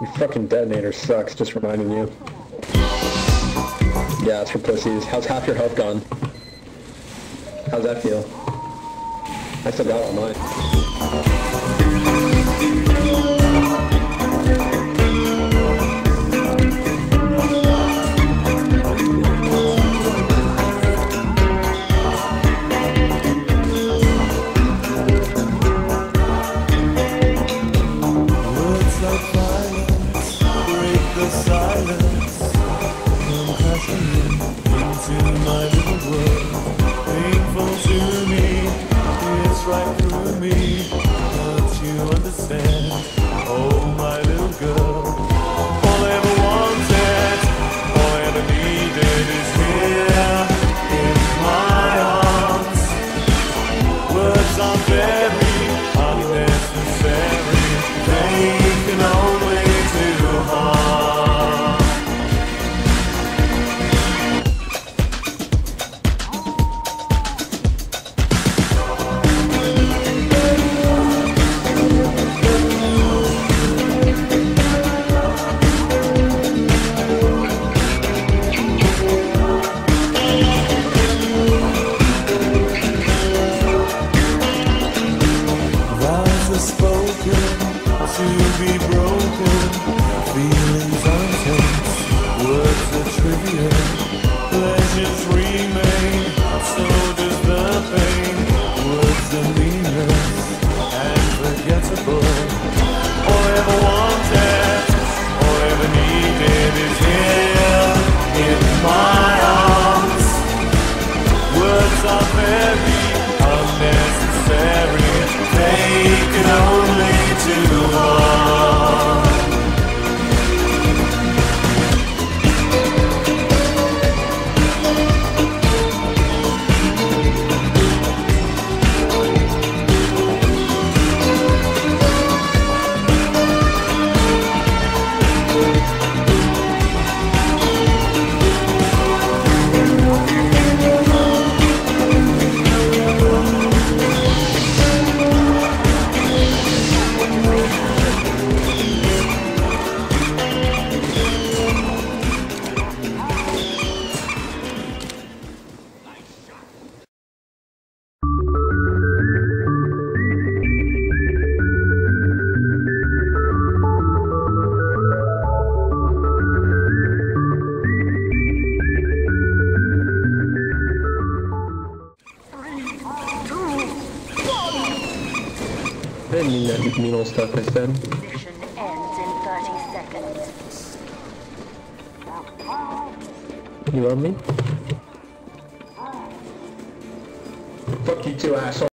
Your fucking detonator sucks, just reminding you. Yeah, it's for pussies. How's half your health gone? How's that feel? I still got all mine. I didn't mean that mean old stuff I said. Mission ends in 30 seconds. You love me? Fuck you too, asshole.